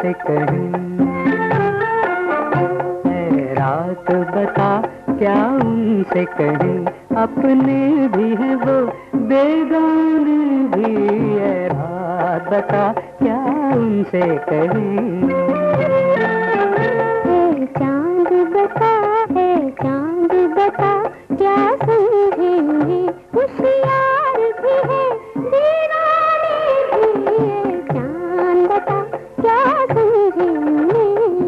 उनसे कहें, ऐ रात बता क्या उनसे कहें, अपने भी हैं वो बेगाने भी, ऐ रात बता क्या उनसे कहें। चांद बता, है चांद बता क्या समझेंगे, होशियार भी है दीवाने भी है, चांद बता क्या समझेंगे।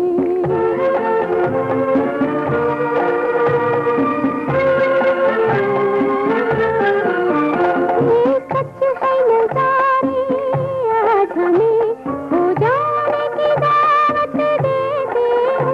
ये सच है नजारे आज हमें हो जाने की दावत देते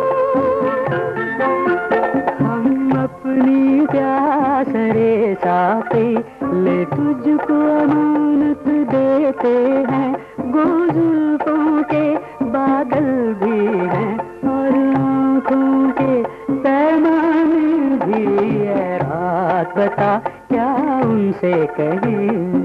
हम अपनी प्यास रे साथी ले तुझको अमानत देते हैं, गो जुल्फों के बादल भी हैं और आँखों के पैमाने भी, है रात बता क्या उनसे कहें।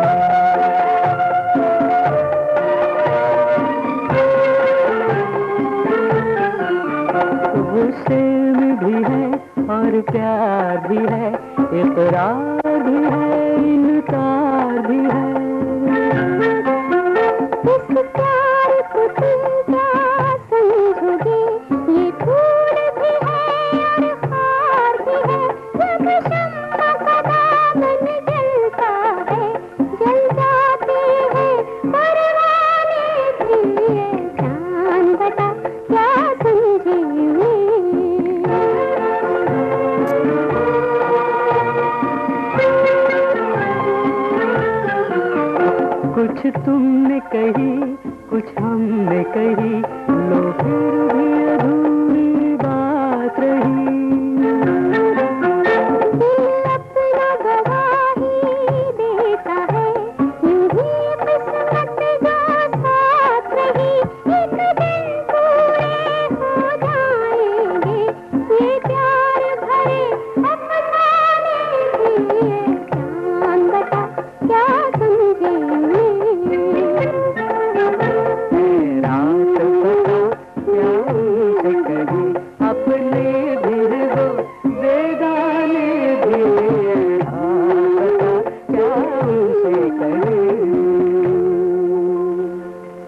गुस्से में भी है और प्यार भी है, इकरार भी है इनकार भी है। इस प्यार को तुम क्या समझोगे, ये फूल भी है और हार भी है, जब शम्मा का दामन जलता है, जल जाते हैं परवाने भी, ये चांद बता क्या समझेंगे। कुछ तुमने कही कुछ हमने कही,